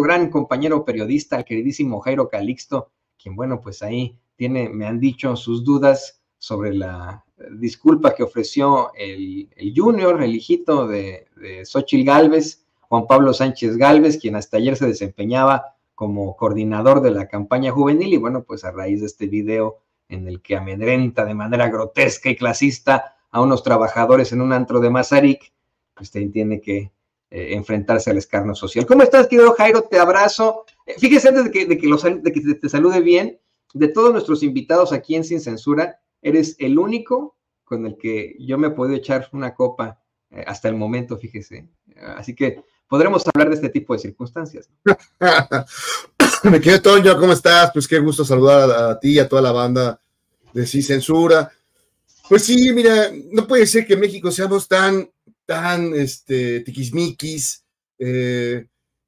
gran compañero periodista, el queridísimo Jairo Calixto, quien, bueno, pues ahí me han dicho sus dudas sobre la disculpa que ofreció el Junior, el hijito de Xóchitl Gálvez, Juan Pablo Sánchez Gálvez, quien hasta ayer se desempeñaba como coordinador de la campaña juvenil, y bueno, pues a raíz de este video en el que amedrenta de manera grotesca y clasista a unos trabajadores en un antro de Mazarik, pues tiene que enfrentarse al escarnio social. ¿Cómo estás, querido Jairo? Te abrazo. Fíjese, antes de que te salude bien, de todos nuestros invitados aquí en Sin Censura, eres el único con el que yo me he podido echar una copa hasta el momento, fíjese. Así que podremos hablar de este tipo de circunstancias. Me quedé, Toño, ¿cómo estás? Pues qué gusto saludar a ti y a toda la banda de Sin Censura. Pues sí, mira, no puede ser que en México seamos tan tiquismiquis, que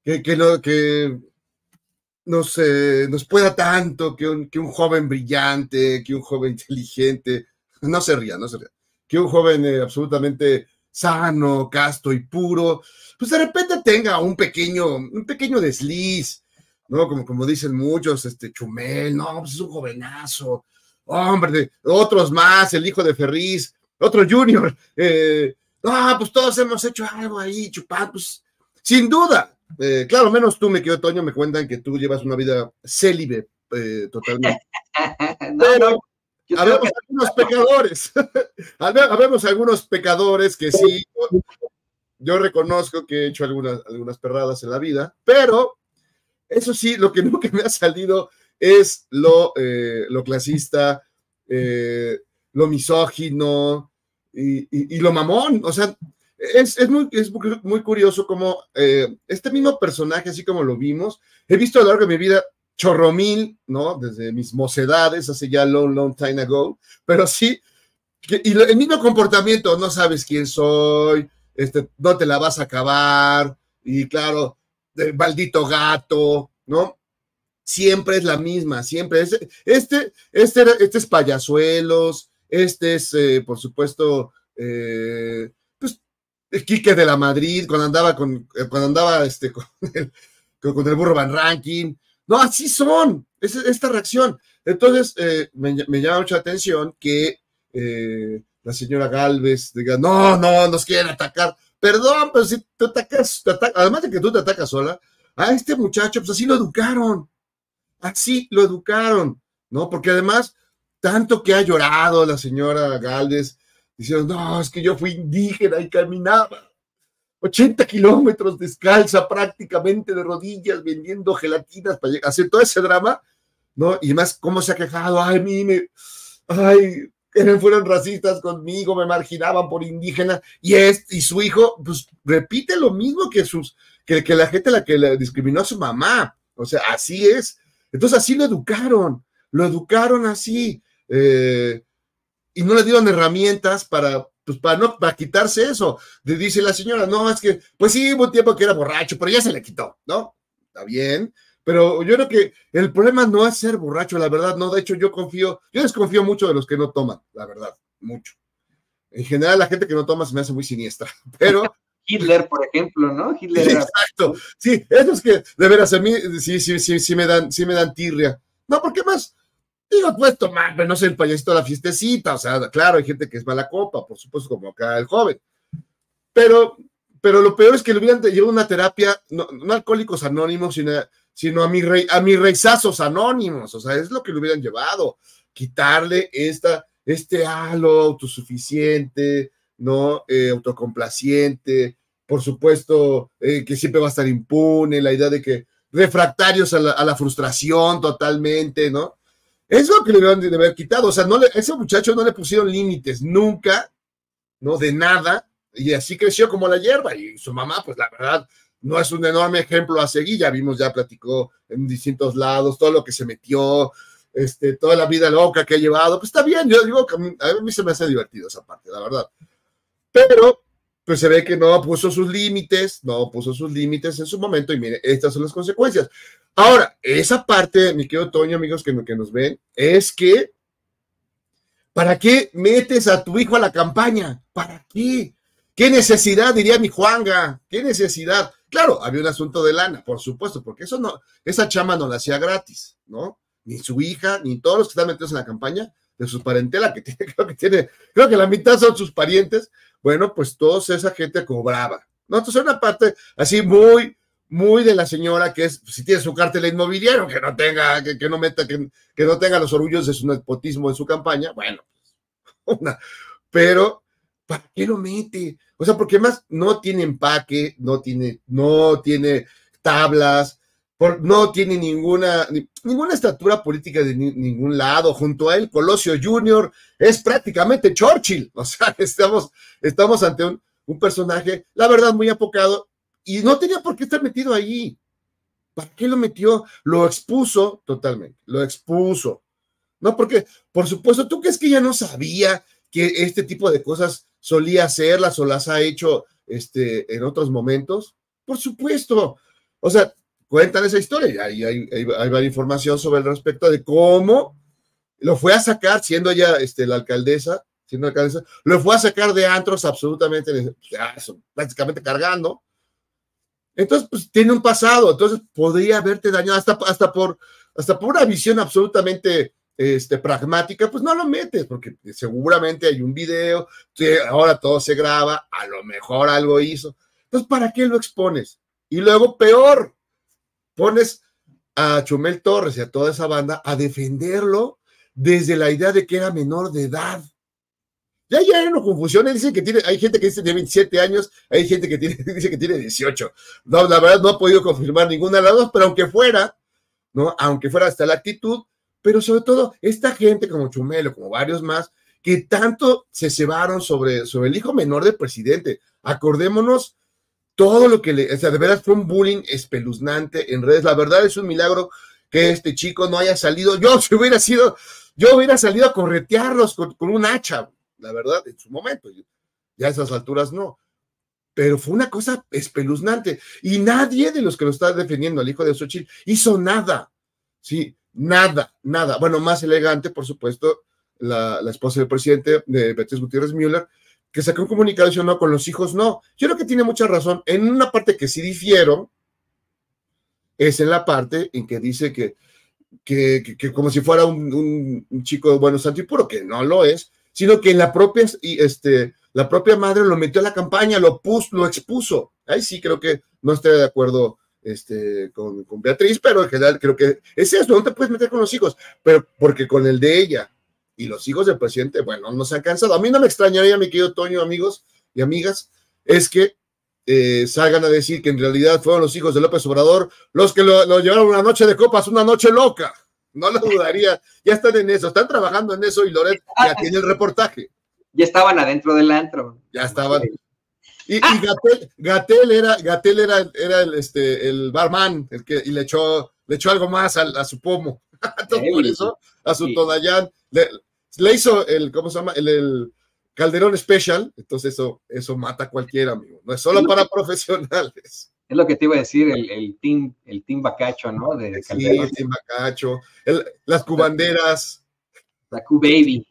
nos pueda tanto que un joven brillante, que un joven inteligente, no se ría, que un joven absolutamente sano, casto y puro, pues de repente tenga un pequeño desliz, ¿no? Como dicen muchos, Chumel, no, pues es un jovenazo, hombre, otros más, el hijo de Ferriz, otro Junior, no, pues todos hemos hecho algo ahí, chupar, pues, sin duda. Claro, menos tú, me quedo, Toño, me cuentan que tú llevas una vida célibe, totalmente. Pero habemos algunos pecadores, habemos algunos pecadores que sí, yo reconozco que he hecho algunas perradas en la vida, pero eso sí, lo que nunca me ha salido es lo clasista, lo misógino, y lo mamón. O sea, es muy curioso como este mismo personaje, así como lo vimos, he visto a lo largo de mi vida chorromil, ¿no? Desde mis mocedades, hace ya long time ago, pero sí, el mismo comportamiento, no sabes quién soy, no te la vas a acabar, y claro, maldito gato, ¿no? Siempre es la misma, siempre. Este es Payasuelos, es, por supuesto, pues, Quique de la Madrid, cuando andaba con el burro Van Ranking. No, así son, es esta reacción. Entonces, me llama mucha atención que la señora Gálvez diga, no, nos quieren atacar. Perdón, pero si te atacas, además de que tú te atacas sola, a este muchacho, pues así lo educaron, ¿no? Porque además, tanto que ha llorado la señora Gálvez, diciendo, no, es que yo fui indígena y caminaba 80 kilómetros descalza, prácticamente de rodillas, vendiendo gelatinas para hacer todo ese drama, ¿no? Y más, cómo se ha quejado, fueron racistas conmigo, me marginaban por indígena, y su hijo, pues, repite lo mismo que la gente a la que le discriminó a su mamá. O sea, así es. Entonces, así lo educaron así, y no le dieron herramientas para quitarse eso. Dice la señora, no, es que, pues sí, hubo un tiempo que era borracho, pero ya se le quitó, ¿no? Está bien, pero yo creo que el problema no es ser borracho, la verdad, no. De hecho, yo desconfío mucho de los que no toman, la verdad, mucho. En general, la gente que no toma se me hace muy siniestra, pero... Hitler, por ejemplo, ¿no? Hitler era... Exacto, sí, esos que, de veras, a mí sí me dan tirria. No, ¿por qué más? Digo, puedes tomar, pero no sé, el payasito de la fiestecita, o sea, claro, hay gente que es mala copa, por supuesto, como acá el joven. Pero lo peor es que le hubieran llevado una terapia, no Alcohólicos Anónimos, sino a mis reizazos anónimos, o sea, es lo que le hubieran llevado, quitarle este halo autosuficiente, ¿no? Autocomplaciente, por supuesto, que siempre va a estar impune, la idea de que refractarios a la frustración totalmente, ¿no? Es lo que le deben de haber quitado. O sea, ese muchacho no le pusieron límites nunca, ¿no? De nada, y así creció como la hierba. Y su mamá, pues la verdad, no es un enorme ejemplo a seguir. Ya platicó en distintos lados todo lo que se metió, toda la vida loca que ha llevado. Pues está bien, yo digo que a mí se me hace divertido esa parte, la verdad. Pero pues se ve que no puso sus límites en su momento, y mire, estas son las consecuencias. Ahora, esa parte, mi querido Toño, amigos que nos ven, es que, ¿para qué metes a tu hijo a la campaña? ¿Para qué? ¿Qué necesidad, diría mi Juanga? ¿Qué necesidad? Claro, había un asunto de lana, por supuesto, porque eso no, esa chama no la hacía gratis, ¿no? Ni su hija, ni todos los que están metidos en la campaña, de su parentela, que tiene, creo que la mitad son sus parientes, bueno, pues toda esa gente cobraba, ¿no? Entonces era una parte así muy de la señora, que es, si tiene su cartel inmobiliario, que no tenga, que no meta, que no tenga los orgullos de su nepotismo en su campaña, bueno, una, pero ¿para qué lo mete? O sea, porque más no tiene empaque, no tiene tablas, no tiene ninguna estatura política de ningún lado. Junto a él, Colosio Jr. es prácticamente Churchill. O sea, estamos ante un personaje, la verdad, muy apocado, y no tenía por qué estar metido ahí. ¿Para qué lo metió? Lo expuso totalmente, lo expuso. No, porque, por supuesto, ¿tú crees que ella no sabía que este tipo de cosas solía hacerlas o las ha hecho en otros momentos? Por supuesto. O sea, cuentan esa historia y hay varias información sobre el respecto de cómo lo fue a sacar, siendo ella siendo alcaldesa, lo fue a sacar de antros absolutamente, prácticamente cargando. Entonces, pues tiene un pasado, entonces podría haberte dañado hasta por una visión absolutamente pragmática, pues no lo metes, porque seguramente hay un video, que ahora todo se graba, a lo mejor algo hizo. Entonces, ¿para qué lo expones? Y luego, peor, pones a Chumel Torres y a toda esa banda a defenderlo desde la idea de que era menor de edad. Ya hay una confusión, dicen que hay gente que dice que tiene 27 años, hay gente que dice que tiene 18. No, la verdad no ha podido confirmar ninguna de las dos, pero aunque fuera, ¿no? Aunque fuera hasta la actitud, pero sobre todo esta gente como Chumelo, como varios más, que tanto se cebaron sobre el hijo menor del presidente. Acordémonos todo lo que o sea, de verdad fue un bullying espeluznante en redes. La verdad es un milagro que este chico no haya salido. Yo hubiera salido a corretearlos con un hacha, la verdad, en su momento. Ya a esas alturas no. Pero fue una cosa espeluznante. Y nadie de los que lo está defendiendo al hijo de Xochitl hizo nada. Sí, nada. Bueno, más elegante, por supuesto, la esposa del presidente, de Beatriz Gutiérrez Müller, que sacó un comunicado diciendo no, con los hijos no. Yo creo que tiene mucha razón. En una parte que sí difiero, es en la parte en que dice que como si fuera un chico bueno, santo y puro, que no lo es, sino que en la propia madre lo metió a la campaña, lo expuso. Ahí sí creo que no estoy de acuerdo con Beatriz, pero en general creo que es eso, no te puedes meter con los hijos, pero porque con el de ella y los hijos del presidente, bueno, no se han cansado. A mí no me extrañaría, mi querido Toño, amigos y amigas, es que salgan a decir que en realidad fueron los hijos de López Obrador los que lo llevaron una noche de copas, una noche loca. No lo dudaría, ya están en eso, están trabajando en eso y Loret ya tiene el reportaje. Ya estaban adentro del antro. Ya estaban. Y Gatell era el barman, y le echó algo más a su pomo. Entonces, por eso, a su Tonayán, le hizo ¿cómo se llama? El Calderón Special. Entonces eso mata a cualquiera, amigo. No es solo para profesionales. Es lo que te iba a decir, el team Bacacho, ¿no? De Calderón. Sí, el team Bacacho, las cubanderas. La Q-Baby.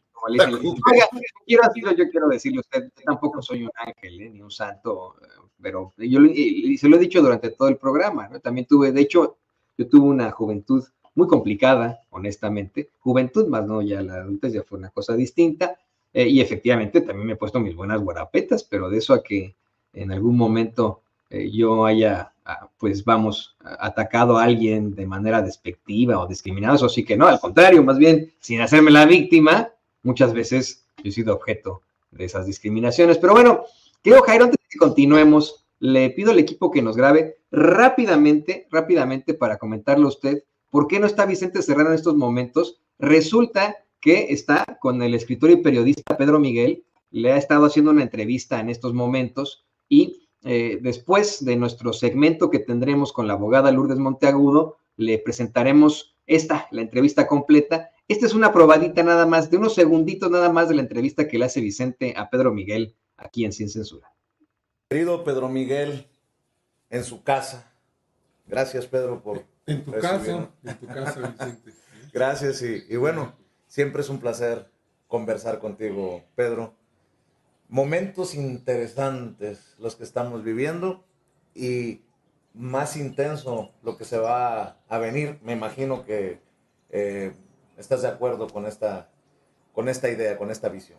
Yo quiero decirle a usted, yo tampoco soy un ángel, ni un santo, pero yo se lo he dicho durante todo el programa, ¿no? También yo tuve una juventud muy complicada, honestamente, juventud más no, ya la adultez ya fue una cosa distinta, y efectivamente también me he puesto mis buenas guarapetas, pero de eso a que en algún momento yo haya, pues vamos, atacado a alguien de manera despectiva o discriminado, eso sí que no, al contrario, más bien, sin hacerme la víctima, muchas veces yo he sido objeto de esas discriminaciones. Pero bueno, creo, Jairo, antes de que continuemos, le pido al equipo que nos grabe rápidamente para comentarle a usted por qué no está Vicente Serrano en estos momentos. Resulta que está con el escritor y periodista Pedro Miguel, le ha estado haciendo una entrevista en estos momentos y después de nuestro segmento que tendremos con la abogada Lourdes Monteagudo, le presentaremos la entrevista completa. Esta es una probadita nada más, de unos segunditos nada más de la entrevista que le hace Vicente a Pedro Miguel aquí en Sin Censura. Querido Pedro Miguel, en su casa. Gracias, Pedro, por en tu casa, Vicente. Gracias y bueno, siempre es un placer conversar contigo, Pedro. Momentos interesantes los que estamos viviendo y más intenso lo que se va a venir. Me imagino que estás de acuerdo con esta idea, con esta visión.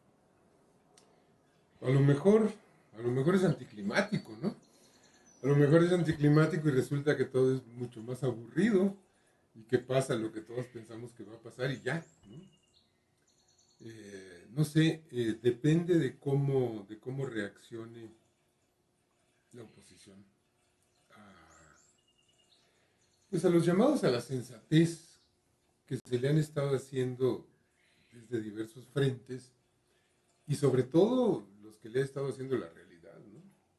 A lo mejor es anticlimático, ¿no? A lo mejor es anticlimático y resulta que todo es mucho más aburrido y que pasa lo que todos pensamos que va a pasar y ya, ¿no? No sé, depende de cómo reaccione la oposición pues a los llamados a la sensatez que se le han estado haciendo desde diversos frentes y sobre todo los que le ha estado haciendo la realidad, ¿no?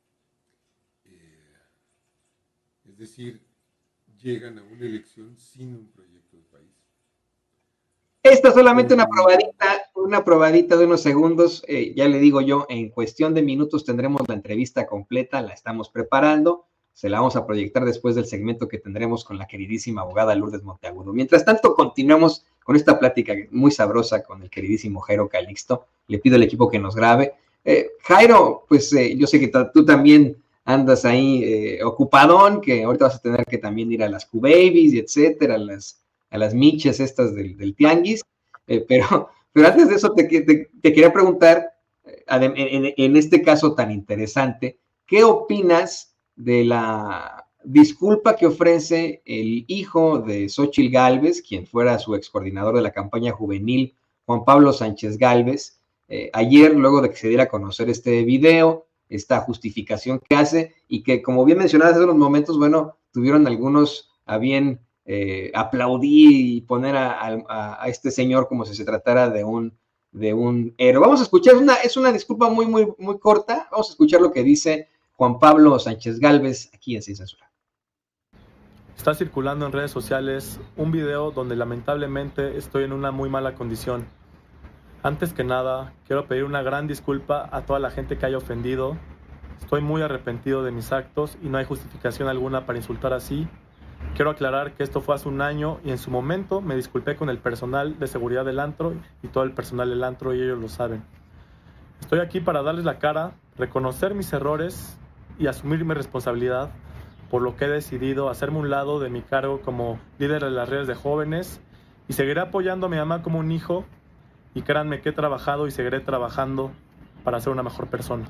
Es decir, llegan a una elección sin un proyecto de país. Esta solamente una probadita de unos segundos, ya le digo yo, en cuestión de minutos tendremos la entrevista completa, la estamos preparando, se la vamos a proyectar después del segmento que tendremos con la queridísima abogada Lourdes Monteagudo. Mientras tanto, continuamos con esta plática muy sabrosa con el queridísimo Jairo Calixto. Le pido al equipo que nos grabe. Jairo, pues yo sé que tú también andas ahí ocupadón, que ahorita vas a tener que también ir a las Q-Babies y etcétera, a las miches estas del tianguis, pero antes de eso te quería preguntar, en este caso tan interesante, ¿qué opinas de la disculpa que ofrece el hijo de Xóchitl Gálvez, quien fuera su ex coordinador de la campaña juvenil, Juan Pablo Sánchez Gálvez, ayer, luego de que se diera a conocer este video, esta justificación que hace, y que, como bien mencionadas hace unos momentos, bueno, tuvieron algunos a bien aplaudir y poner a este señor como si se tratara de un héroe. Vamos a escuchar, es una disculpa muy, muy, muy corta, vamos a escuchar lo que dice Juan Pablo Sánchez Gálvez aquí en Sin Censura. Está circulando en redes sociales un video donde lamentablemente estoy en una muy mala condición. Antes que nada, quiero pedir una gran disculpa a toda la gente que haya ofendido. Estoy muy arrepentido de mis actos y no hay justificación alguna para insultar así. Quiero aclarar que esto fue hace un año y en su momento me disculpé con el personal de seguridad del antro y todo el personal del antro y ellos lo saben. Estoy aquí para darles la cara, reconocer mis errores y asumir mi responsabilidad por lo que he decidido hacerme un lado de mi cargo como líder de las redes de jóvenes y seguiré apoyando a mi mamá como un hijo y créanme que he trabajado y seguiré trabajando para ser una mejor persona.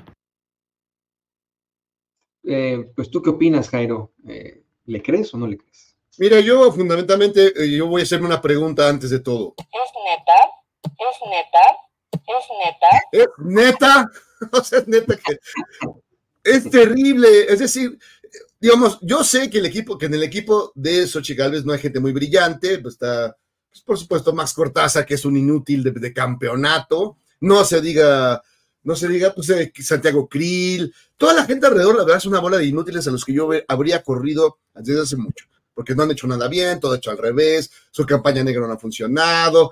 Pues tú qué opinas, Jairo, ¿le crees o no le crees? Mira, yo fundamentalmente, yo voy a hacerme una pregunta antes de todo. ¿Es neta? ¿Es neta? ¿Es neta? ¿Es neta? O sea, es neta que es terrible. Es decir, digamos, yo sé que en el equipo de Xóchitl Gálvez no hay gente muy brillante, pues está, pues por supuesto, Max Cortázar, que es un inútil de campeonato, no se diga, pues Santiago Krill, toda la gente alrededor, la verdad, es una bola de inútiles a los que yo habría corrido desde hace mucho, porque no han hecho nada bien, todo hecho al revés, su campaña negra no ha funcionado,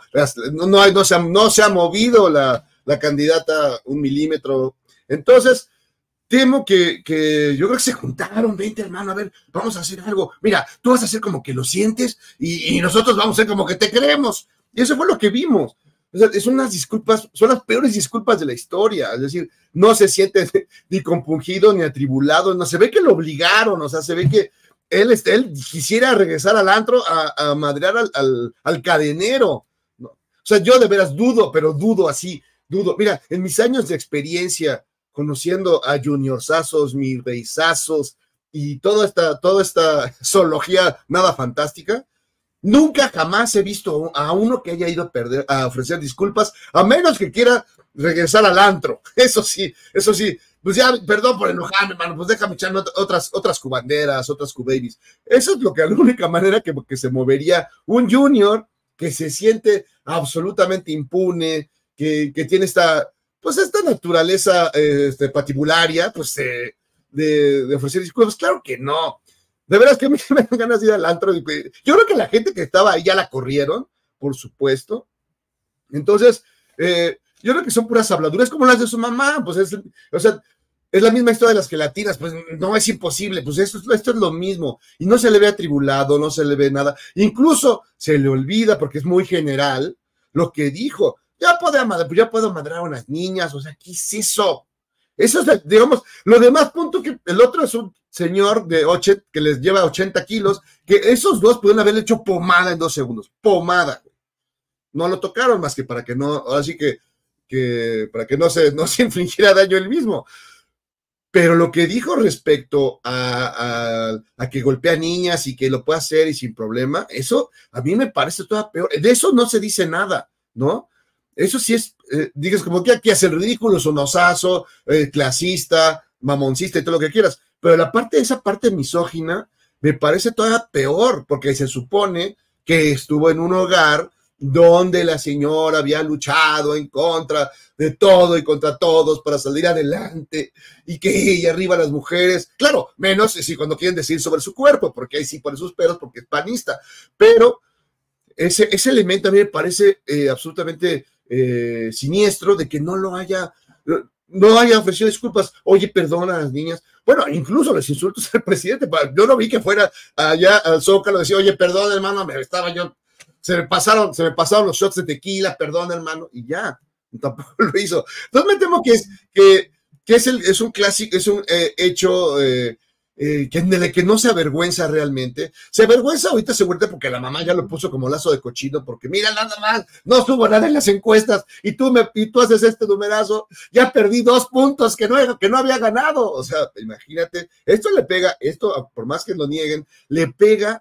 no se ha movido la candidata un milímetro. Entonces, temo que yo creo que se juntaron, 20 hermano, a ver, vamos a hacer algo. Mira, tú vas a hacer como que lo sientes y nosotros vamos a hacer como que te creemos. Y eso fue lo que vimos. O sea, son las peores disculpas de la historia. Es decir, no se siente ni compungido ni atribulado. No se ve que lo obligaron, o sea, se ve que él quisiera regresar al antro a madrear al cadenero. ¿No? O sea, yo de veras dudo. Mira, en mis años de experiencia, conociendo a juniorsazos, mi reizazos y toda esta zoología nada fantástica, nunca jamás he visto a uno que haya ido a ofrecer disculpas, a menos que quiera regresar al antro. Eso sí, pues ya, perdón por enojarme, hermano, pues déjame echarme otras cubanderas, otras Q-Babies. Eso es la única manera que se movería un junior que se siente absolutamente impune, que tiene esta naturaleza patibularia, pues de ofrecer disculpas. Claro que no. De veras que a mí me dan ganas de ir al antro. Yo creo que la gente que estaba ahí ya la corrieron, por supuesto. Entonces, yo creo que son puras habladuras como las de su mamá. Pues es la misma historia de las gelatinas. Pues no, es imposible. Pues esto es lo mismo. Y no se le ve atribulado, no se le ve nada. Incluso se le olvida, porque es muy general, lo que dijo. Ya puedo madrear a unas niñas, o sea, ¿qué es eso? Eso es, digamos, lo demás punto que el otro señor que les lleva 80 kilos, que esos dos pudieron haberle hecho pomada en 2 segundos, pomada. No lo tocaron más que para que no, ahora sí que para que no se infligiera daño él mismo. Pero lo que dijo respecto a que golpea niñas y que lo puede hacer y sin problema, eso a mí me parece todavía peor. De eso no se dice nada, ¿no? Eso sí es, digas como que aquí hace el ridículo, sonosazo, clasista, mamoncista y todo lo que quieras. Pero esa parte misógina me parece todavía peor, porque se supone que estuvo en un hogar donde la señora había luchado en contra de todo y contra todos para salir adelante, y que arriba las mujeres, claro, menos si cuando quieren decir sobre su cuerpo, porque ahí sí pone sus pelos porque es panista, pero ese elemento a mí me parece absolutamente siniestro de que no haya ofrecido disculpas. Oye, perdona a las niñas. Bueno, incluso los insultos al presidente, yo no vi que fuera allá al Zócalo, decía, oye, perdona, hermano, se me pasaron los shots de tequila, perdón, hermano, y ya, tampoco lo hizo. Entonces me temo que es un clásico, es un hecho que no se avergüenza realmente. Se avergüenza ahorita seguramente porque la mamá ya lo puso como lazo de cochino, porque mira, nada más, no estuvo nada en las encuestas, y tú haces este numerazo, ya perdí 2 puntos que no había ganado. O sea, imagínate, esto por más que lo nieguen, le pega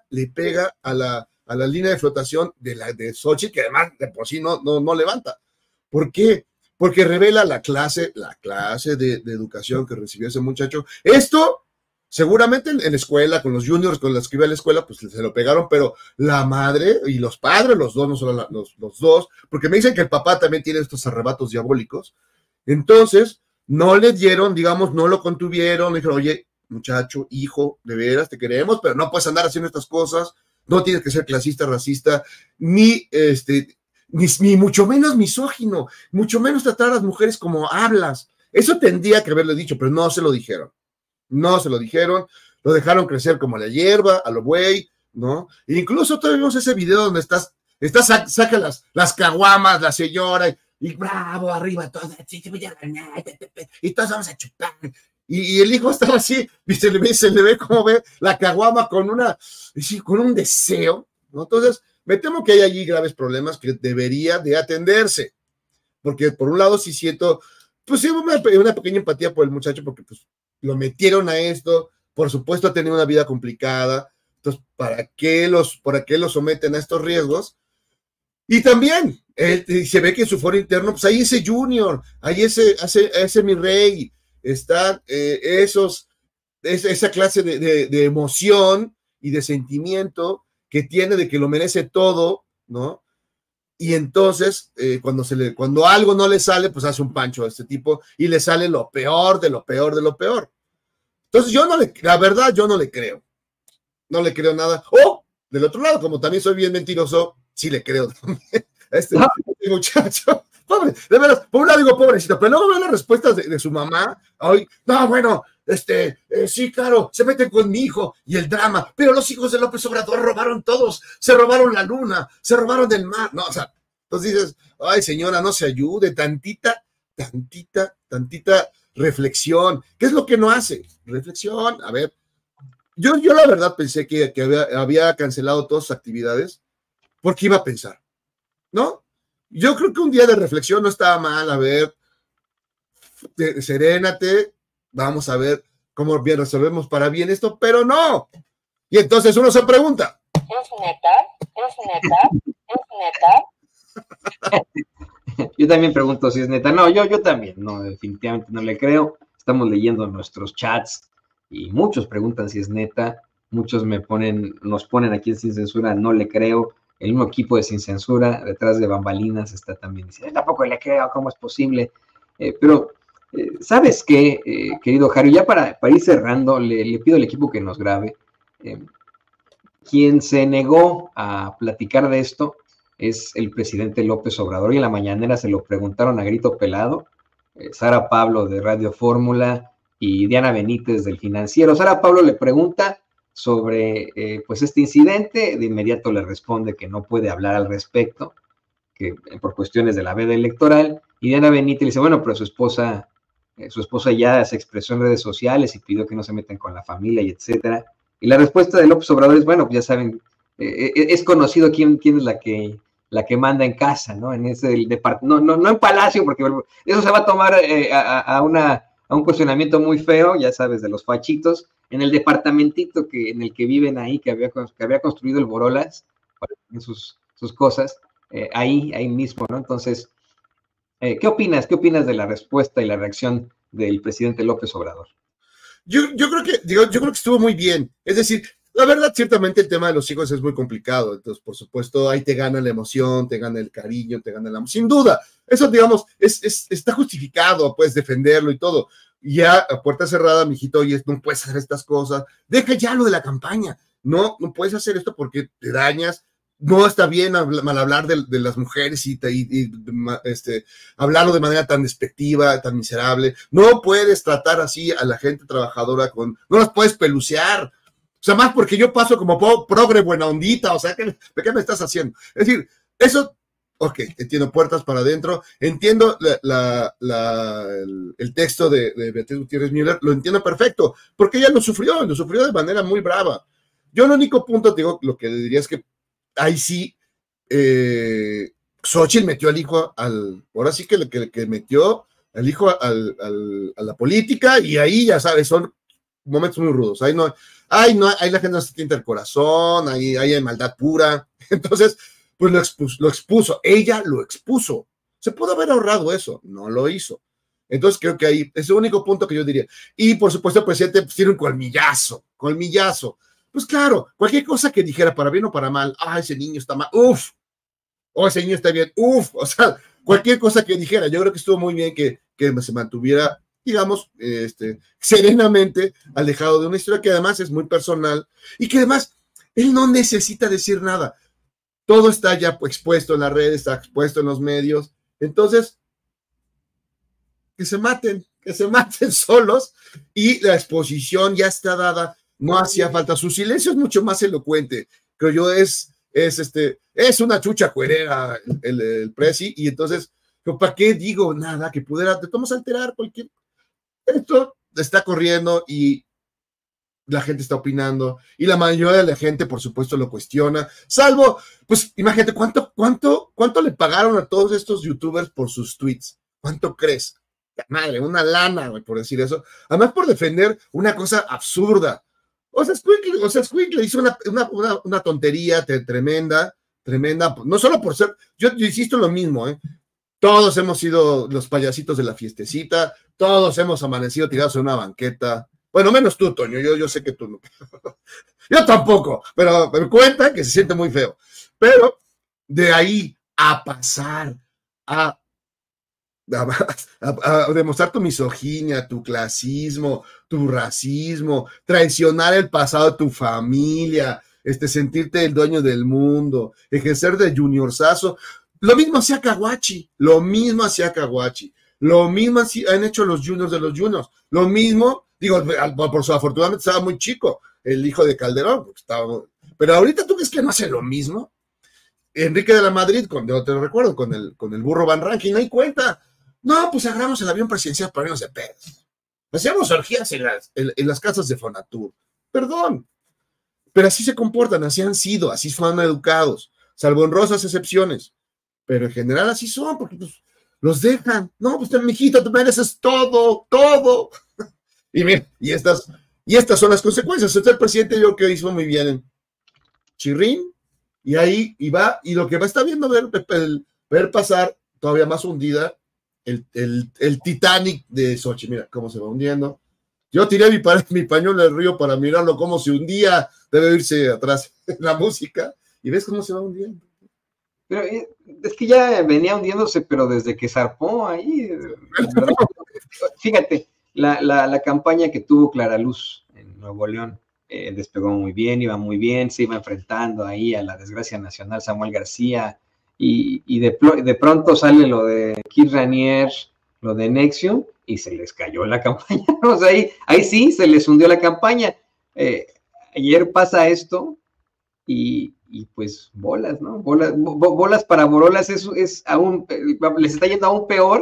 a la línea de flotación de Xochitl, que además de por sí no levanta. ¿Por qué? Porque revela la clase de educación que recibió ese muchacho. Esto, seguramente en la escuela, con los juniors, con los que iba a la escuela, pues se lo pegaron, pero la madre y los padres, los dos, no solo los dos, porque me dicen que el papá también tiene estos arrebatos diabólicos. Entonces, no le dieron, digamos, no lo contuvieron, le dijeron, oye, muchacho, hijo, de veras, te queremos, pero no puedes andar haciendo estas cosas. No tienes que ser clasista, racista, ni mucho menos misógino, mucho menos tratar a las mujeres como hablas. Eso tendría que haberle dicho, pero no se lo dijeron. No se lo dijeron, lo dejaron crecer como la hierba, a lo güey, ¿no? E incluso todavía vimos ese video donde saca las caguamas, la señora, y bravo, arriba, todas, y todos vamos a chupar. Y el hijo estaba así, y se le ve como ve la caguama con un deseo, ¿no? Entonces, me temo que hay allí graves problemas que debería de atenderse, porque por un lado sí siento, pues sí, una pequeña empatía por el muchacho, porque pues lo metieron a esto, por supuesto ha tenido una vida complicada, entonces, ¿para qué los someten a estos riesgos? Y también, se ve que en su foro interno, pues hay ese junior, hay ese mi rey, están esa clase de emoción y de sentimiento que tiene de que lo merece todo, ¿no? Y entonces, cuando algo no le sale, pues hace un pancho a este tipo y le sale lo peor de lo peor de lo peor. Entonces, la verdad, yo no le creo. No le creo nada. Del otro lado, como también soy bien mentiroso, sí le creo también a este muchacho. Pobre, de veras, por un lado digo pobrecito, pero luego veo las respuestas de su mamá. Ay, no, bueno, sí, claro, se meten con mi hijo y el drama, pero los hijos de López Obrador robaron todos, se robaron la luna, se robaron del mar. No, o sea, entonces dices, ay, señora, no se ayude, tantita reflexión. ¿Qué es lo que no hace? Reflexión. A ver, yo la verdad pensé que había cancelado todas sus actividades porque iba a pensar, ¿no? Yo creo que un día de reflexión no estaba mal. A ver, serénate, vamos a ver cómo bien resolvemos para bien esto, pero no. Y entonces uno se pregunta, ¿es neta? Yo también pregunto si es neta. No, yo también, no, definitivamente no le creo. Estamos leyendo nuestros chats y muchos preguntan si es neta. Muchos nos ponen aquí en Sin Censura, no le creo. El mismo equipo de Sin Censura, detrás de bambalinas, está también diciendo, tampoco le creo, ¿cómo es posible? Pero, ¿sabes qué, querido Jari? Ya para ir cerrando, le pido al equipo que nos grabe. Quien se negó a platicar de esto es el presidente López Obrador, y en la mañanera se lo preguntaron a grito pelado, Sara Pablo de Radio Fórmula y Diana Benítez del Financiero. Sara Pablo le pregunta sobre pues este incidente, de inmediato le responde que no puede hablar al respecto, que por cuestiones de la veda electoral, y Diana Benítez le dice, bueno, pero su esposa su esposa ya se expresó en redes sociales y pidió que no se metan con la familia y etcétera. Y la respuesta de López Obrador es, bueno, pues ya saben, es conocido quién es la que manda en casa, ¿no? En ese departamento, no en Palacio, porque eso se va a tomar a un cuestionamiento muy feo, ya sabes, de los fachitos, en el departamentito en el que viven ahí, que había construido el Borolas, para tener sus cosas, ahí mismo, ¿no? Entonces, ¿qué opinas? ¿Qué opinas de la respuesta y la reacción del presidente López Obrador? Yo creo que estuvo muy bien. Es decir, la verdad, ciertamente el tema de los hijos es muy complicado. Entonces, por supuesto, ahí te gana la emoción, te gana el cariño, te gana el amor. Sin duda, eso, digamos, está justificado, puedes defenderlo y todo. Y ya a puerta cerrada, mijito, oye, no puedes hacer estas cosas. Deja ya lo de la campaña. No puedes hacer esto porque te dañas. No está bien mal hablar de las mujeres y hablarlo de manera tan despectiva, tan miserable. No puedes tratar así a la gente trabajadora no las puedes pelucear. O sea, más porque yo paso como progre buena ondita, o sea, ¿de qué me estás haciendo? Es decir, eso, ok, entiendo, puertas para adentro, entiendo el texto de Beatriz Gutiérrez Müller, lo entiendo perfecto, porque ella lo sufrió de manera muy brava. Yo el único punto, digo, lo que le diría es que ahí sí, Xochitl metió al hijo ahora sí que metió al hijo a la política, y ahí ya sabes, son momentos muy rudos, ahí la gente no se tienta el corazón, ahí hay maldad pura, entonces, pues lo expuso, ella lo expuso, se pudo haber ahorrado eso, no lo hizo. Entonces creo que ahí es el único punto que yo diría. Y por supuesto el presidente pues, tiene un colmillazo. Pues claro, cualquier cosa que dijera para bien o para mal, ese niño está mal, uf, o ese niño está bien, uf, o sea, cualquier cosa que dijera, yo creo que estuvo muy bien que se mantuviera, digamos, serenamente alejado de una historia que además es muy personal y que además él no necesita decir nada. Todo está ya expuesto en las redes, está expuesto en los medios, entonces, que se maten solos y la exposición ya está dada. No hacía falta, su silencio es mucho más elocuente, creo yo, es una chucha cuerera el presi, y entonces, ¿para qué digo nada que pudiera, te tomas a alterar cualquier, esto está corriendo y la gente está opinando, y la mayoría de la gente, por supuesto, lo cuestiona, salvo, pues, imagínate, ¿cuánto le pagaron a todos estos youtubers por sus tweets? ¿Cuánto crees? Madre, una lana, güey, por decir eso, además por defender una cosa absurda. O sea, Squinkle hizo una tontería tremenda, no solo por ser, yo insisto en lo mismo, todos hemos sido los payasitos de la fiestecita, todos hemos amanecido tirados en una banqueta, bueno, menos tú, Toño, yo sé que tú no, yo tampoco, pero me cuenta que se siente muy feo, pero de ahí a pasar a demostrar tu misoginia, tu clasismo, tu racismo, traicionar el pasado de tu familia, sentirte el dueño del mundo, ejercer de juniorzazo. Lo mismo hacía Caguachi, lo mismo han hecho los juniors de los juniors, lo mismo, digo, por su afortunadamente estaba muy chico, el hijo de Calderón, pero ahorita tú crees que no hace lo mismo. Enrique de la Madrid, yo te lo recuerdo, con el burro Van Ranking, no hay cuenta. No, pues agarramos el avión presidencial para irnos de pedos. Hacíamos orgías en las casas de Fonatur. Perdón. Pero así se comportan, así han sido, así fueron educados, salvo honrosas excepciones. Pero en general así son, porque pues, los dejan. No, pues mijito, te mereces todo. Y mira, y estas son las consecuencias. El presidente yo creo que hizo muy bien en Chirrín, y ahí va, y lo que va a estar viendo ver pasar todavía más hundida el Titanic de Xochitl. Mira cómo se va hundiendo. Yo tiré mi pañuelo al río para mirarlo cómo se hundía, debe irse atrás la música, y ves cómo se va hundiendo. Pero es que ya venía hundiéndose, pero desde que zarpó ahí. Fíjate, la campaña que tuvo Clara Luz en Nuevo León despegó muy bien, iba muy bien, se iba enfrentando ahí a la desgracia nacional Samuel García, y de pronto sale lo de Kid Ranier, lo de Nexium, y se les cayó la campaña. O sea, ahí sí se les hundió la campaña. Ayer pasa esto, y pues bolas, ¿no? Bolas para Borolas es aún, les está yendo aún peor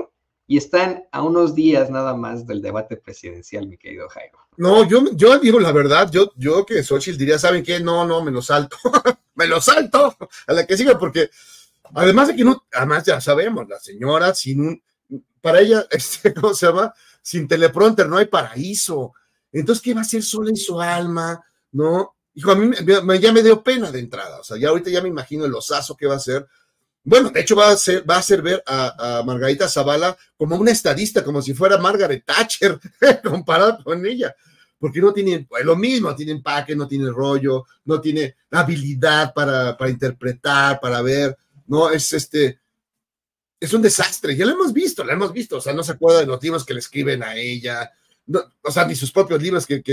y están a unos días nada más del debate presidencial, mi querido Jairo. No, yo digo la verdad, yo que Xochitl diría, ¿saben qué? No, me lo salto, me lo salto a la que siga, porque además de que no, además ya sabemos, la señora para ella, ¿cómo se llama? Sin teleprompter no hay paraíso. Entonces, ¿qué va a hacer sola en su alma? ¿No? Hijo, a mí ya me dio pena de entrada, o sea, ya ahorita ya me imagino el osazo que va a hacer. Bueno, de hecho va a hacer ver a Margarita Zavala como una estadista, como si fuera Margaret Thatcher, comparada con ella, porque no tiene lo mismo, no tiene empaque, no tiene rollo, no tiene habilidad para interpretar, para ver, ¿no? Es un desastre, ya lo hemos visto, o sea, no se acuerda de los libros que le escriben a ella, no, o sea, ni sus propios libros que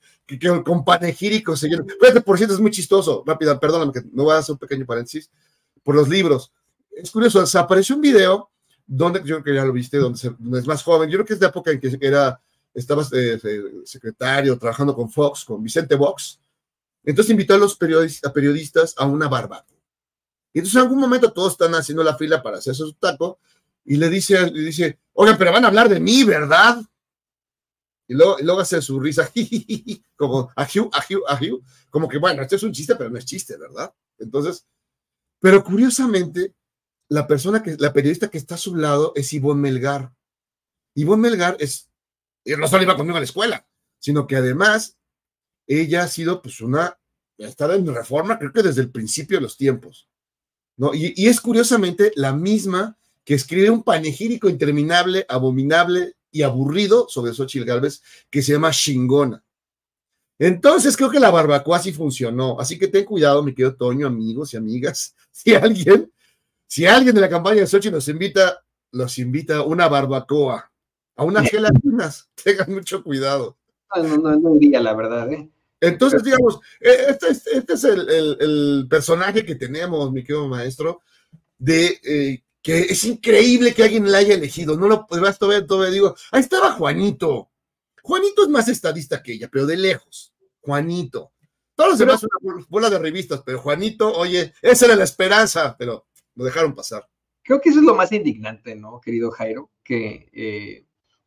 con panegíricos se llenan. Fíjate, por cierto, es muy chistoso, rápida, perdóname, que me voy a hacer un pequeño paréntesis, por los libros. Es curioso, se apareció un video donde, yo creo que ya lo viste, donde es más joven, yo creo que es de época en que estaba secretario, trabajando con Fox, con Vicente Vox, entonces invitó a los periodistas a una barbacoa. Y entonces en algún momento todos están haciendo la fila para hacerse su taco, y le dice, oigan, pero van a hablar de mí, ¿verdad? Y luego hace su risa, como ajiu, como que bueno, este es un chiste, pero no es chiste, ¿verdad? Entonces, pero curiosamente, la periodista que está a su lado es Ivonne Melgar. Ivonne Melgar no solo iba conmigo a la escuela, sino que además ella ha sido pues estado en Reforma, creo que desde el principio de los tiempos, ¿no? Y es curiosamente la misma que escribe un panegírico interminable, abominable y aburrido sobre Xochitl Gálvez, que se llama Chingona. Entonces creo que la barbacoa sí funcionó, así que ten cuidado, mi querido Toño, amigos y amigas, si alguien de la campaña de Xochitl los invita a una barbacoa, a unas gelatinas, tengan mucho cuidado. No diría la verdad, ¿eh? Entonces, digamos, este es el personaje que tenemos, mi querido maestro, que es increíble que alguien la haya elegido. No lo vas todavía digo, ahí estaba Juanito. Juanito es más estadista que ella, pero de lejos. Juanito. Todos los demás son una bola de revistas, pero Juanito, oye, esa era la esperanza, pero lo dejaron pasar. Creo que eso es lo más indignante, ¿no, querido Jairo? Que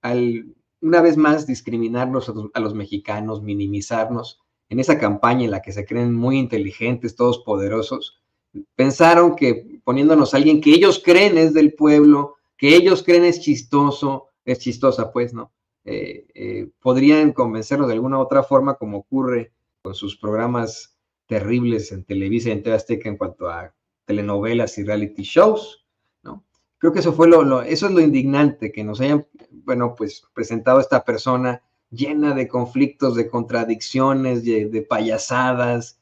una vez más discriminarnos a los mexicanos, minimizarnos en esa campaña en la que se creen muy inteligentes, todos poderosos, pensaron que poniéndonos a alguien que ellos creen es del pueblo, que ellos creen es chistosa, pues, ¿no? Podrían convencernos de alguna otra forma, como ocurre con sus programas terribles en Televisa y en TV Azteca en cuanto a telenovelas y reality shows, ¿no? Creo que eso eso es lo indignante, que nos hayan, bueno, pues presentado esta persona llena de conflictos, de contradicciones, de payasadas,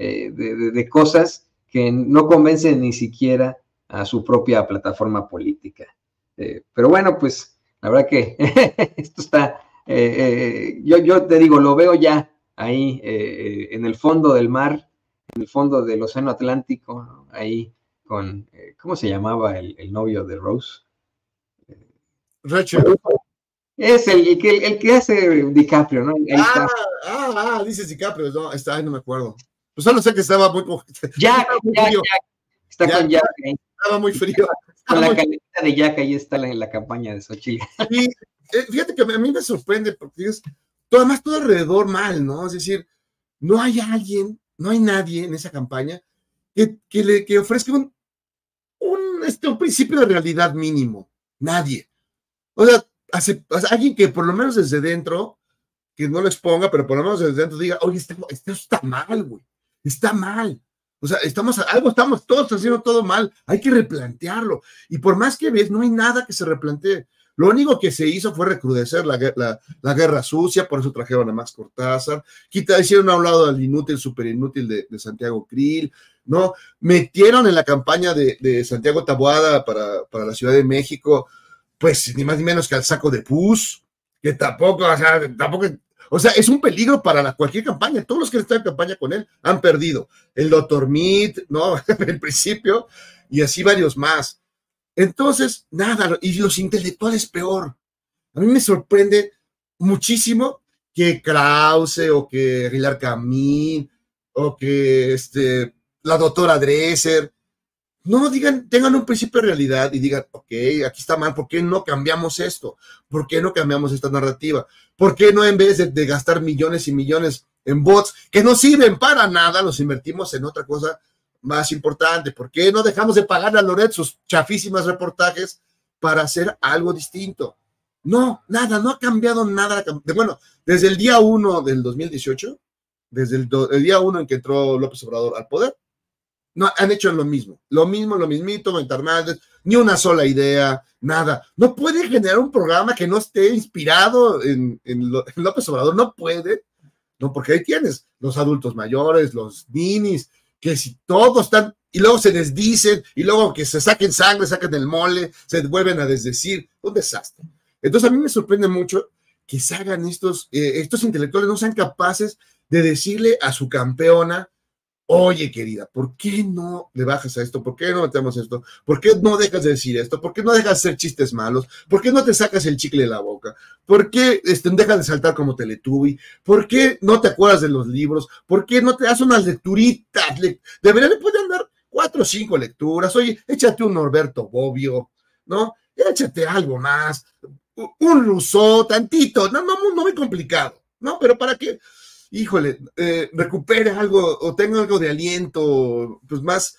de cosas que no convencen ni siquiera a su propia plataforma política. Pero bueno, pues la verdad que esto está, yo te digo, lo veo ya ahí en el fondo del mar, en el fondo del Océano Atlántico, ¿no? Ahí con, ¿cómo se llamaba el novio de Rose? Rachel. Es el que hace DiCaprio, ¿no? Dices DiCaprio, no, no me acuerdo. Pues solo sé que estaba muy... Jack. Está con Jack. Estaba muy frío. Con la caleta de Jack, ahí está en la campaña de Xochitl. Y fíjate que a mí me sorprende, porque además todo alrededor mal, ¿no? Es decir, no hay nadie en esa campaña que ofrezca un principio de realidad mínimo. Nadie. O sea, alguien que por lo menos desde dentro, que no lo exponga, pero por lo menos desde dentro diga, oye, esto está mal, güey. Está mal. O sea, estamos todos haciendo todo mal. Hay que replantearlo. Y por más que ves, no hay nada que se replantee. Lo único que se hizo fue recrudecer la guerra sucia, por eso trajeron a Max Cortázar, hicieron a un lado al inútil, súper inútil de Santiago Krill, ¿no? Metieron en la campaña de Santiago Taboada para la Ciudad de México, pues ni más ni menos que al saco de pus, que tampoco, o sea, es un peligro para cualquier campaña. Todos los que están en campaña con él han perdido. El Dr. Mead, ¿no? En principio, y así varios más. Entonces, nada, y los intelectuales peor. A mí me sorprende muchísimo que Krause o que Aguilar Camín o que la doctora Dresser no digan, tengan un principio de realidad y digan, ok, aquí está mal, ¿por qué no cambiamos esto? ¿Por qué no cambiamos esta narrativa? ¿Por qué no en vez de gastar millones y millones en bots que no sirven para nada, los invertimos en otra cosa más importante? ¿Por qué no dejamos de pagar a Loret sus chafísimas reportajes para hacer algo distinto? No, nada, no ha cambiado nada. Bueno, desde el día 1 del 2018, desde el día 1 en que entró López Obrador al poder, no, han hecho lo mismo, lo mismito, Hernández, ni una sola idea, nada. No puede generar un programa que no esté inspirado en López Obrador, no puede, no, porque ahí tienes los adultos mayores, los ninis, que si todos están, y luego se desdicen, y luego que se saquen sangre, saquen el mole, se vuelven a desdecir, un desastre. Entonces a mí me sorprende mucho que se hagan estos intelectuales, no sean capaces de decirle a su campeona, oye, querida, ¿por qué no le bajas a esto? ¿Por qué no metemos esto? ¿Por qué no dejas de decir esto? ¿Por qué no dejas de hacer chistes malos? ¿Por qué no te sacas el chicle de la boca? ¿Por qué dejas de saltar como Teletubby? ¿Por qué no te acuerdas de los libros? ¿Por qué no te das unas lecturitas? Deberían de poder dar 4 o 5 lecturas. Oye, échate un Norberto Bobbio, ¿no? Échate algo más. Un Rousseau, tantito. No muy complicado, ¿no? Pero para que, híjole, recupere algo o tenga algo de aliento, pues más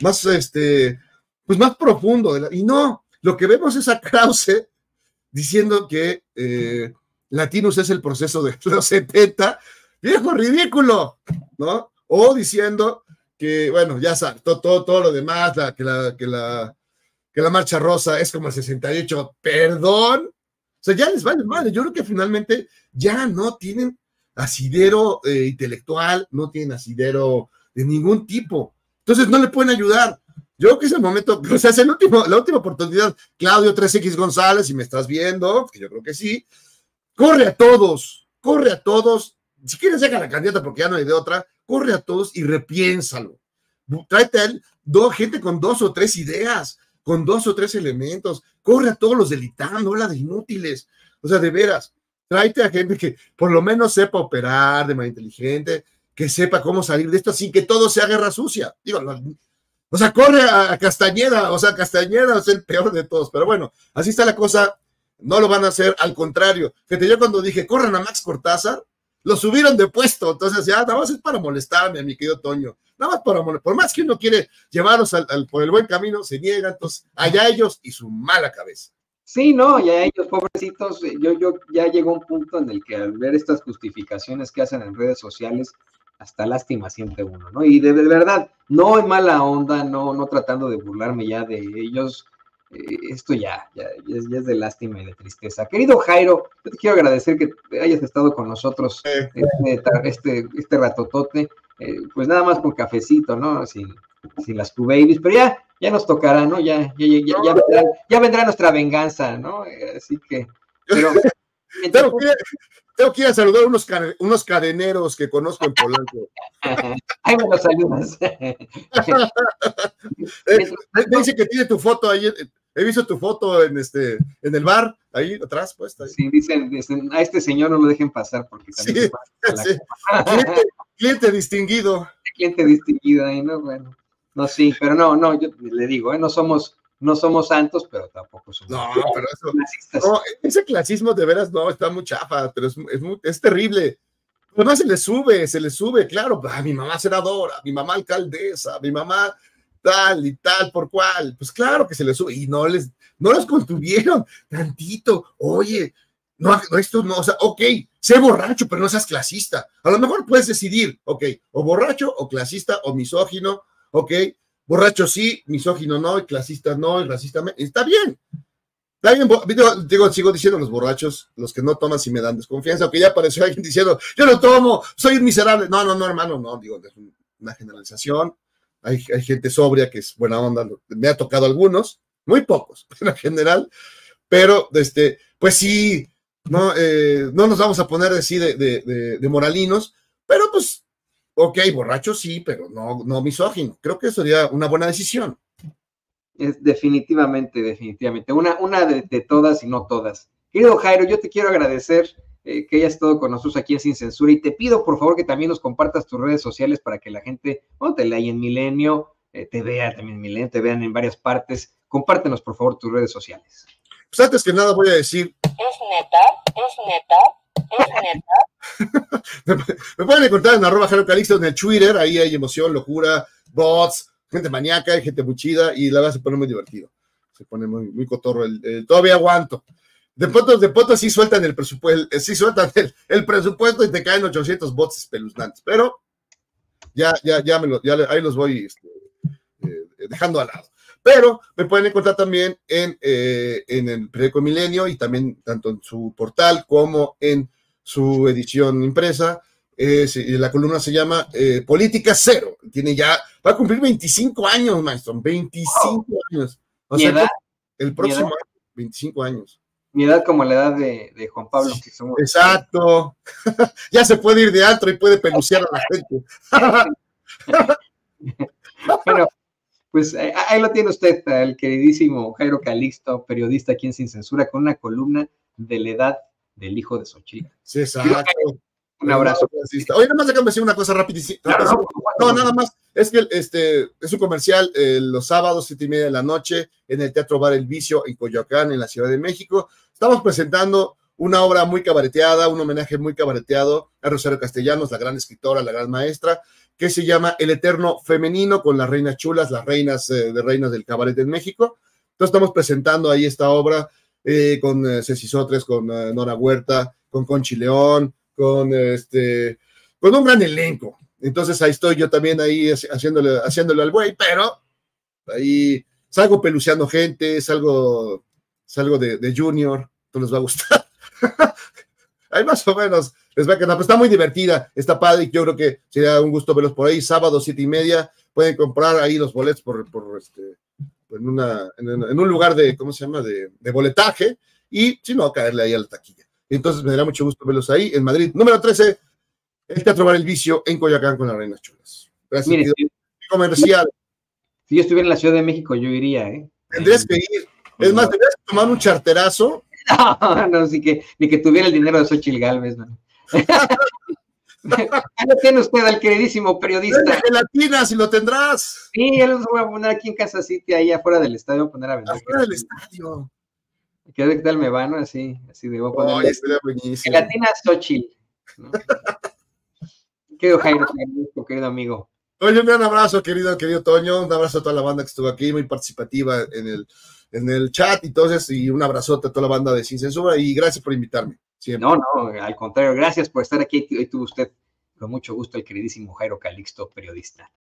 profundo. Y no, lo que vemos es a Krause diciendo que Latinus es el proceso de los 70, viejo ridículo, ¿no? O diciendo que, bueno, ya sabes, todo lo demás, que la Marcha Rosa es como el 68, perdón. O sea, ya les vale madre. Yo creo que finalmente ya no tienen asidero intelectual, no tienen asidero de ningún tipo. Entonces no le pueden ayudar. Yo creo que es el momento, o sea, es la última oportunidad. Claudio 3X González, si me estás viendo, que yo creo que sí, corre a todos. Si quieres deja la candidata porque ya no hay de otra, corre a todos y repiénsalo. Tráete a él, gente con 2 o 3 ideas, con 2 o 3 elementos, corre a todos los del ITAM, no habla de inútiles, o sea, de veras, tráete a gente que por lo menos sepa operar de manera inteligente, que sepa cómo salir de esto sin que todo sea guerra sucia, digo, no, o sea, corre a Castañeda, Castañeda es el peor de todos, pero bueno, así está la cosa, no lo van a hacer, al contrario, fíjate, yo cuando dije, corran a Max Cortázar, lo subieron de puesto, entonces ya nada más es para molestarme, mi querido Toño, nada más para molestar, por más que uno quiere llevarlos por el buen camino, se niegan, entonces allá ellos y su mala cabeza. Sí, no, ya ellos, pobrecitos, yo ya llegó un punto en el que al ver estas justificaciones que hacen en redes sociales, hasta lástima siente uno, ¿no? Y de verdad, no en mala onda, no tratando de burlarme ya de ellos, esto ya es de lástima y de tristeza. Querido Jairo, yo te quiero agradecer que hayas estado con nosotros este ratotote, pues nada más con cafecito, ¿no? Sin las Q-Babies, pero ya nos tocará, ¿no? Ya vendrá nuestra venganza, ¿no? Así que, pero... Tengo que ir a saludar a unos cadeneros que conozco en Polanco. Ay, me los saludas. Me dice que tiene tu foto ahí. He visto tu foto en el bar, ahí atrás, pues. Ahí. Sí, dicen, a este señor no lo dejen pasar porque también sí. Cliente distinguido. Cliente distinguido ahí, ¿no? Bueno, no, sí, pero no, yo le digo, no somos santos, pero tampoco somos pero eso, no, ese clasismo de veras no, está muy chafa, pero es terrible. Además se le sube, claro, mi mamá senadora, mi mamá alcaldesa, mi mamá tal y tal por cual, pues claro que se le sube, y no los contuvieron tantito, oye, no, esto no, o sea, ok, sé borracho, pero no seas clasista, a lo mejor puedes decidir, ok, o borracho, o clasista, o misógino, ok, borracho sí, misógino no, y clasista no, y racista está bien, sigo diciendo los borrachos, los que no toman si me dan desconfianza, aunque ya apareció alguien diciendo, yo no tomo, soy un miserable, no, hermano, no, digo, es una generalización, hay gente sobria que es buena onda, me ha tocado algunos, muy pocos, en general, pero, pues sí, no nos vamos a poner así de moralinos, pero pues, ok, borracho sí, pero no misógino. Creo que sería una buena decisión. Es definitivamente, una de todas y no todas. Querido Jairo, yo te quiero agradecer que hayas estado con nosotros aquí en Sin Censura y te pido por favor que también nos compartas tus redes sociales para que la gente te lea ahí en Milenio, te vea también, Milenio, te vean en varias partes. Compártenos, por favor, tus redes sociales. Pues antes que nada voy a decir... Es neta. Me pueden encontrar en @JairoCalixto en el Twitter, ahí hay emoción, locura, bots, gente maníaca, hay gente muy chida, y la verdad se pone muy divertido. Se pone muy cotorro. Todavía aguanto. De pronto sí sueltan el presupuesto, el presupuesto y te caen 800 bots espeluznantes, pero ya ahí los voy dejando al lado. Pero me pueden encontrar también en el periódico Milenio, y también tanto en su portal como en su edición impresa. La columna se llama Política Cero. Va a cumplir 25 años, maestro. 25 años. O sea, edad, el próximo año, 25 años. Mi edad como la edad de Juan Pablo. Que somos... Exacto. Ya se puede ir de antro y puede peluciar a la gente. Bueno, pues ahí lo tiene usted, el queridísimo Jairo Calixto, periodista aquí en Sin Censura, con una columna de la edad del hijo de Xochitl. Sí, exacto. Un abrazo. Oye, nada más déjame decir una cosa rapidísima. No, nada más. Es que es un comercial los sábados, 7:30 de la noche, en el Teatro Bar El Vicio, en Coyoacán, en la Ciudad de México. Estamos presentando una obra muy cabareteada, un homenaje muy cabareteado a Rosario Castellanos, la gran escritora, la gran maestra, que se llama El Eterno Femenino, con las reinas chulas, las reinas del cabaret en México. Entonces estamos presentando ahí esta obra con Ceci Sotres, con Nora Huerta, con Conchi León, con un gran elenco. Entonces ahí estoy yo también ahí haciéndole al güey, pero ahí salgo peluceando gente, salgo de Junior, entonces les va a gustar. Ahí más o menos les va a quedar, pero está muy divertida, está padre, y yo creo que sería un gusto verlos por ahí. Sábado 7:30, pueden comprar ahí los boletos en un lugar de, ¿cómo se llama?, de boletaje, y si no, caerle ahí a la taquilla. Entonces me dará mucho gusto verlos ahí en Madrid. Número 13, el Teatro Bar El Vicio, en Coyoacán, con las reinas chulas. Gracias. Mire, Comercial. Si yo estuviera en la Ciudad de México, yo iría, Tendrías que ir. Es más, tendrías que tomar un charterazo. No, sí que ni que tuviera el dinero de Xochitl Gálvez, ¿no? Ya tiene usted al queridísimo periodista. Gelatina, si lo tendrás. Sí, ya los voy a poner aquí en Kansas City, ahí afuera del estadio, voy a poner a vender. Afuera del estadio. ¿Qué tal me va, no? Así de voy a poner. Oye, sería buenísimo. Gelatina Xochitl, ¿no? Querido Jairo, querido amigo. Oye, un gran abrazo, querido Toño. Un abrazo a toda la banda que estuvo aquí, muy participativa en el chat, entonces, y un abrazote a toda la banda de Sin Censura, y gracias por invitarme. Siempre. No, al contrario, gracias por estar aquí. Hoy tuvo usted con mucho gusto el queridísimo Jairo Calixto, periodista.